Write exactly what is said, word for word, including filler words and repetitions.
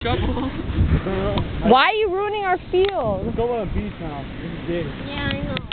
couple. Why are you ruining our field? Let's go on a beach now. This is big. Yeah, I know.